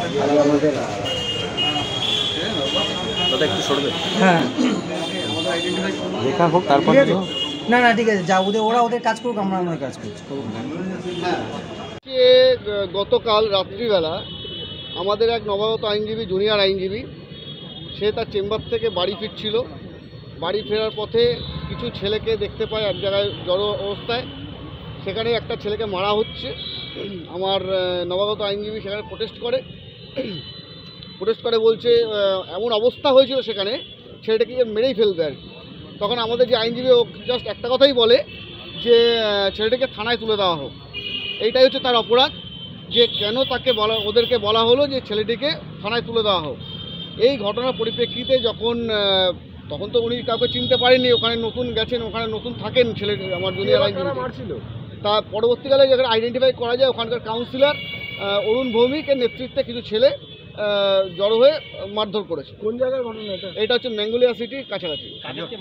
দাদা একটু সরবে। হ্যাঁ লেখা হোক তারপর না না ঠিক আছে, যা ওরা ওদের কাজ করুক, আমরা আমাদের কাজ করছি। গতকাল রাত্রিবেলা আমাদের এক নবাগত আইনজীবী, জুনিয়র আইনজীবী, সে তার চেম্বার থেকে বাড়ি ফিরছিল। বাড়ি ফেরার পথে কিছু ছেলেকে দেখতে পায় এক জায়গায় জড়ো অবস্থায়। সেখানে একটা ছেলেকে মারা হচ্ছে। আমার নবাগত আইনজীবী সেখানে প্রোটেস্ট করে বলছে এমন অবস্থা হয়েছিল সেখানে ছেলেটাকে মেরেই ফেলবে আর কি। তখন আমাদের যে আইনজীবী ও জাস্ট একটা কথাই বলে যে ছেলেটাকে থানায় তুলে দেওয়া হোক। এইটাই হচ্ছে তার অপরাধ, যে কেন তাকে ওদেরকে বলা হলো যে ছেলেটিকে থানায় তুলে দেওয়া হোক। এই ঘটনার পরিপ্রেক্ষিতে তখন তো উনি কাউকে চিনতে পারেননি, ওখানে নতুন গেছেন, ওখানে নতুন থাকেন ছেলে, আমার জুনিয়র আইনজীবী। তা পরবর্তীকালে যখন আইডেন্টিফাই করা যায়, ওখানকার কাউন্সিলর অরুণ ভৌমিকের নেতৃত্বে কিছু ছেলে জড়ো হয়ে মারধর করেছে। কোন জায়গার ঘটনা এটা হচ্ছে ম্যাঙ্গোলিয়া সিটির কাছাকাছি।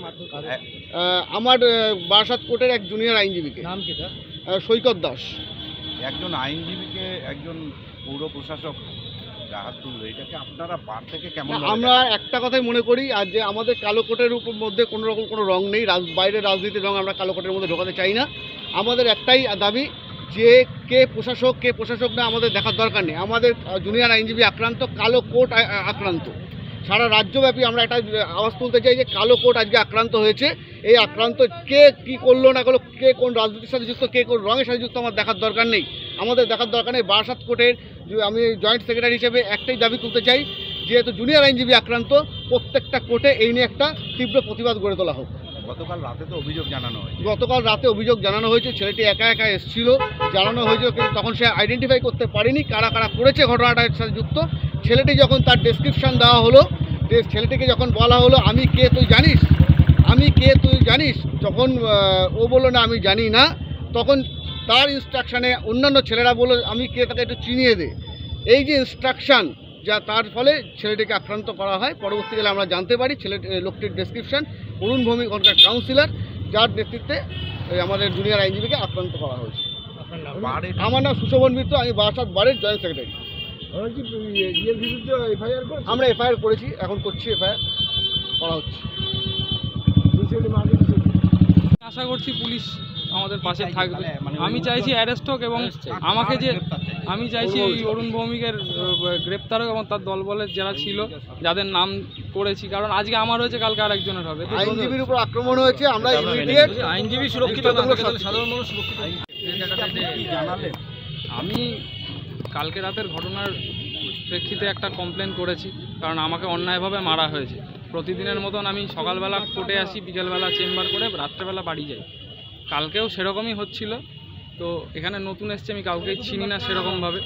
আমার বারাসাত কোর্টের এক জুনিয়র আইনজীবীকে। নাম কি তার? সৈকত দাস। একজন আইনজীবীকে একজন পৌর প্রশাসক হাত তুললো, এটাকে আপনারা বার থেকে কেমন? আমরা একটা কথাই মনে করি, আর যে আমাদের কালো কোটের মধ্যে কোনো রকম কোনো রং নেই, বাইরের রাজনীতির রং আমরা কালো কোটের মধ্যে ঢোকাতে চাই না। আমাদের একটাই দাবি যে কে প্রশাসক না আমাদের দেখার দরকার নেই। আমাদের জুনিয়র আইনজীবী আক্রান্ত, কালো কোট আক্রান্ত। সারা রাজ্যব্যাপী আমরা একটা আওয়াজ তুলতে চাই যে কালো কোট আজকে আক্রান্ত হয়েছে। এই আক্রান্ত কে কী করলো না করলো, কে কোন রাজনীতির সাথে যুক্ত, কে কোন রঙের সাথে যুক্ত, আমার দেখার দরকার নেই। আমাদের দেখার দরকার নেই। বারাসাত কোর্টের আমি জয়েন্ট সেক্রেটারি হিসেবে একটাই দাবি তুলতে চাই, যেহেতু জুনিয়র আইনজীবী আক্রান্ত, প্রত্যেকটা কোর্টে এই নিয়ে একটা তীব্র প্রতিবাদ গড়ে তোলা হোক। গতকাল রাতে তো অভিযোগ জানানো হয়েছে। ছেলেটি একা এসেছিল, জানানো হয়েছিল, কিন্তু তখন সে আইডেন্টিফাই করতে পারেনি কারা করেছে ঘটনাটার সাথে যুক্ত। ছেলেটি যখন তার ডেসক্রিপশান দেওয়া হলো, ছেলেটিকে যখন বলা হলো আমি কে তুই জানিস, যখন ও বললো না আমি জানি না, তখন তার ইনস্ট্রাকশানে অন্যান্য ছেলেরা বললো আমি কে, তাকে একটু চিনিয়ে দে। এই যে ইনস্ট্রাকশান, যা তার ফলে ছেলেটিকে আক্রান্ত করা হয়। পরবর্তীকালে আমরা জানতে পারি লোকটির ডেসক্রিপশান অরুণ ভৌমিক, ওখানকার কাউন্সিলর, যার নেতৃত্বে আমাদের জুনিয়র আইনজীবীকে আক্রান্ত করা হয়েছে। আমার নাম সুশোভন মিত্র, আমি বারাসাত বারের জয়েন্ট সেক্রেটারি। আমরা এফআইআর করেছি, এখন করছি, এফআইআর করা হচ্ছে। আশা করছি পুলিশ আমাদের পাশে থাকবে। আমি চাইছি অ্যারেস্ট হোক, এবং আমাকে আমি চাইছি এই অরুণ ভৌমিকের গ্রেপ্তার হোক, এবং তার দলবলের যারা ছিল, যাদের নাম করেছি। কারণ আজকে আমার হয়েছে, কালকে আর একজনের হবে। আইনজীবীর উপর আক্রমণ হয়েছে, আমরা আইনজীবী সুরক্ষিত, সাধারণ মানুষ সুরক্ষিত। আমি কালকে রাতের ঘটনার প্রেক্ষিতে একটা কমপ্লেন করেছি, কারণ আমাকে অন্যায়ভাবে মারা হয়েছে। প্রতিদিনের মতন আমি সকালবেলা কোর্টে আসি, বিকেলবেলা চেম্বার করে রাত্রেবেলা বাড়ি যাই। কালকেও সেরকমই হচ্ছিল। তো এখানে নতুন এসছে, আমি কাউকেই চিনি না সেরকমভাবে।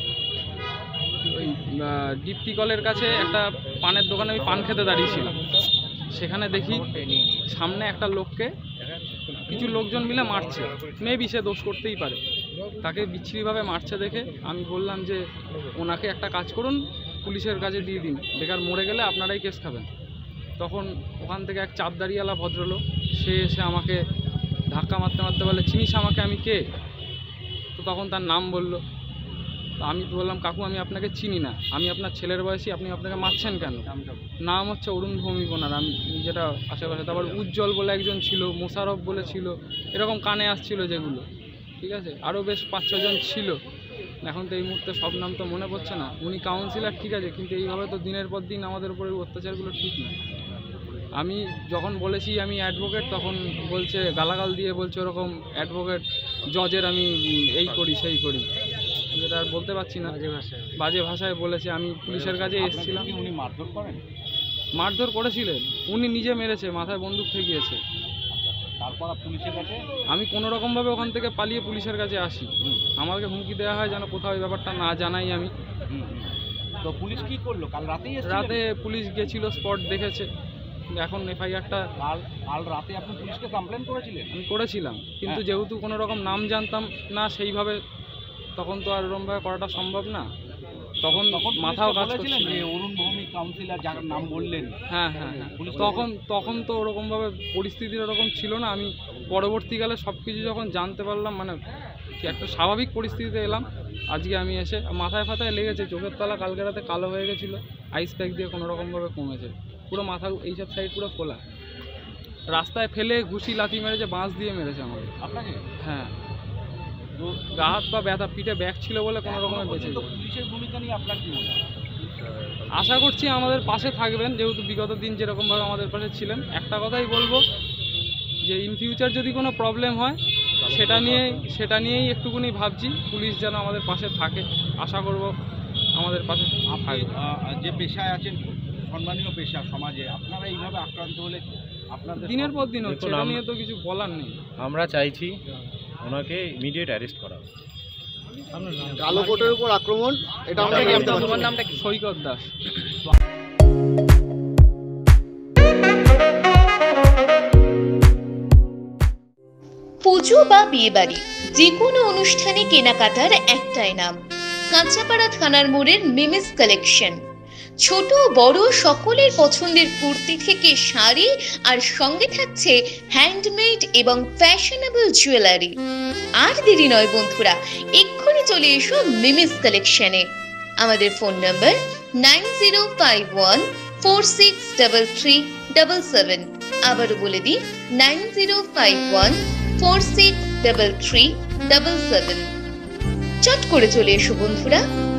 ওই ডিপটি কলের কাছে একটা পানের দোকানে আমি পান খেতে দাঁড়িয়েছিলাম। সেখানে দেখি সামনে একটা লোককে কিছু লোকজন মিলে মারছে। মেবি সে দোষ করতেই পারে, তাকে বিচ্ছিরিভাবে মারছে দেখে আমি বললাম যে ওনাকে একটা কাজ করুন, পুলিশের কাছে দিয়ে দিন, বেকার মরে গেলে আপনারাই কেস খাবেন। তখন ওখান থেকে এক চাপদাড়িওয়ালা ভদ্রলোক, সে এসে আমাকে ধাক্কা মারতে বলে চিনিস আমাকে, আমি কে? তো তখন তার নাম বলল। তো আমি বললাম কাকু আমি আপনাকে চিনি না, আমি আপনার ছেলের বয়সী, আপনি আপনাকে মারছেন কেন? নাম হচ্ছে অরুণ ভৌমিক ওনার, আমি যেটা আশেপাশে। তারপর উজ্জ্বল বলে একজন ছিল, মোশারফ বলে ছিল, এরকম কানে আসছিল যেগুলো, ঠিক আছে। আরও বেশ 5-6 জন ছিল। এখন তো এই মুহূর্তে সব নাম তো মনে পড়ছে না। উনি কাউন্সিলর, ঠিক আছে, কিন্তু এইভাবে তো দিনের পর দিন আমাদের উপরে অত্যাচারগুলো ঠিক না। আমি যখন বলেছি আমি অ্যাডভোকেট, তখন বলছে গালাগাল দিয়ে বলছে ওরকম অ্যাডভোকেট জজের আমি এই করি সেই করি, যেটা আর বলতে পারছি না, বাজে ভাষায় বলেছে। আমি পুলিশের কাছে এসেছিলাম। উনি মারধর করেছিলেন, উনি নিজে মেরেছে, মাথায় বন্দুক ঠেকিয়েছে। তারপর পুলিশের কাছে আমি কোনো রকমভাবে ওখান থেকে পালিয়ে পুলিশের কাছে আসি। আমাকে হুমকি দেওয়া হয় যেন কোথাও এই ব্যাপারটা না জানাই আমি। তো পুলিশ কি করলো? কাল রাতে পুলিশ গেছিল, স্পট দেখেছে। এখন এফআইআরটা কাল রাতে আপনি পুলিশকে কমপ্লেন করেছিলেন? আমি করেছিলাম, কিন্তু যেহেতু কোনো রকম নাম জানতাম না সেইভাবে, তখন তো আর ওরকমভাবে করাটা সম্ভব না। তখন মাথাও কাজ করছিল না। অরুণ ভৌমিক কাউন্সিলর যার নাম বললেন, হ্যাঁ, তখন তো ওরকমভাবে পরিস্থিতি ওরকম ছিল না। আমি পরবর্তীকালে সব কিছু যখন জানতে পারলাম, মানে কি একটা স্বাভাবিক পরিস্থিতিতে এলাম। আজকে আমি এসে মাথায় ফাথায় লেগেছে, চোখের তলা কালকে রাতে কালো হয়ে গেছিলো, আইস প্যাক দিয়ে কোনো রকমভাবে কমেছে, পুরো মাথা এইসব সাইড পুরো খোলা, রাস্তায় ফেলে ঘুষি লাথি মেরেছে, বাঁশ দিয়ে মেরেছে আমাকে। আপনাকে? হ্যাঁ, গা হাত পা ব্যথা, পিঠে ব্যাগ ছিল বলে কোনো রকমের বেঁচে তো যায়। পুলিশের ভূমিকা নিয়ে আপনার কি মনে হয়? আশা করছি আমাদের পাশে থাকবেন, যেহেতু বিগত দিন যেরকমভাবে আমাদের পাশে ছিলেন। একটা কথাই বলবো যে ইন ফিউচার যদি কোনো প্রবলেম হয় সেটা নিয়েই একটুকুনি ভাবছি, পুলিশ যেন আমাদের পাশে থাকে, আশা করব আমাদের পাশে আপনি থাকবে। যে পেশায় আছেন, খুব সম্মানীয় পেশা সমাজে, আপনারা এইভাবে আক্রান্ত হলে আপনাদের দিনের পর দিন হচ্ছে, এটা নিয়ে তো কিছু বলার নেই। আমরা চাইছি ওনাকে ইমিডিয়েট অ্যারেস্ট করা। কালো কোটের উপর আক্রমণ, এটা আমরা জানতে পারছি। তোমার নামটা কি? সৈকত দাস। পুজো বা বিয়েবাড়ি যে কোনো অনুষ্ঠানে কেনাকাটার একটাই নাম, কাঁচাপাড়া থানার মোড়ের মিমিস কালেকশন। ছোট বড় সকলের পছন্দের কুর্তি থেকে শাড়ি, আর সঙ্গে থাকছে হ্যান্ডমেড এবং ফ্যাশনেবল জুয়েলারি। আর দেরি নয় বন্ধুরা, এক্ষুনি চলে এসো মিমিস কালেকশনে। আমাদের ফোন নাম্বার 9051463377। আবারও বলে দিই 9051463377। চট করে চলে এসো বন্ধুরা।